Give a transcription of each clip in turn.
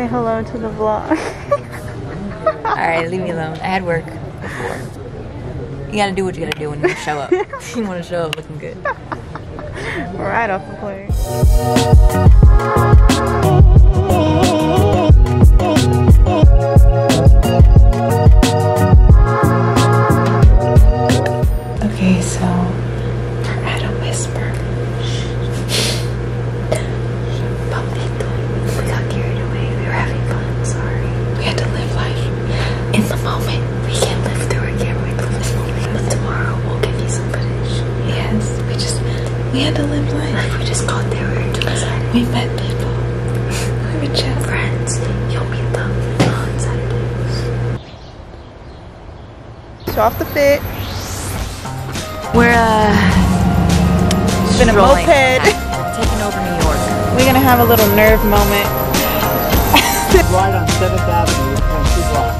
Say hello to the vlog. Alright, leave me alone. I had work before. You gotta do what you gotta do when you show up. You wanna show up looking good. Right off the plane. Okay, so we're at a whisper. We got carried away. We were having fun. Sorry. We had to live life in the moment. We can't live through it. Can't wait to live this moment. But tomorrow we'll give you some footage. Yes. We had to live life. We just got there. We were too excited. We met people. We were chat friends. You'll meet them on Saturdays. Show off the fit. We're It's been a moped. Taking over New York. We're gonna have a little nerve moment. Right on 7th Avenue and 2 blocks.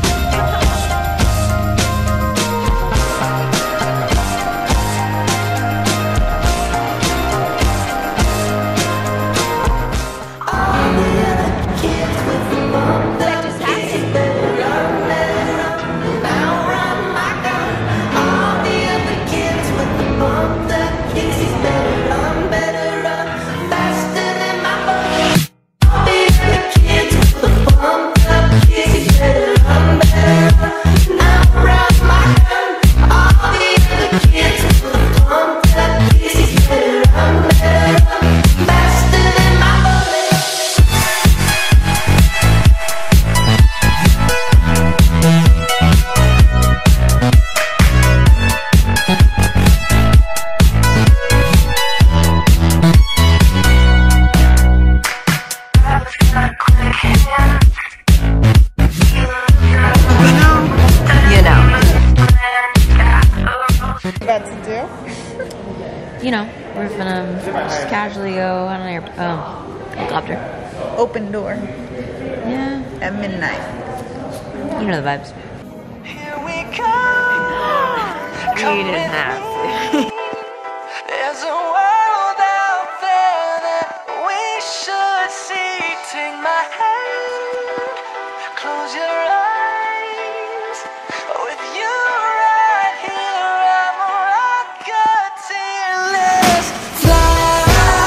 You know, we're gonna just casually go on an helicopter. Open door. Yeah. At midnight. You know the vibes. Here we go. You didn't have to. There's a world out there that we should see. Take my hand, close your eyes. With you right here, I'm a rocketeer. Let's fly,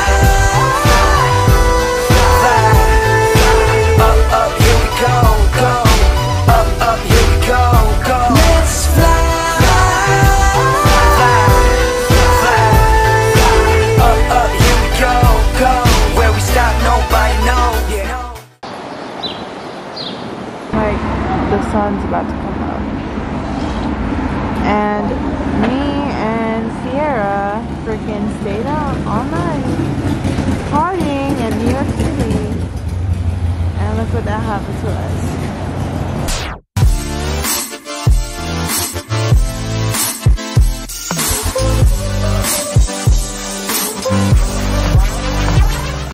fly. Up, up, here we go, go. Up, up, here we go, go. Let's fly. The sun's about to come up, and me and Sierra freaking stayed out all night partying in New York City, and look what that happened to us.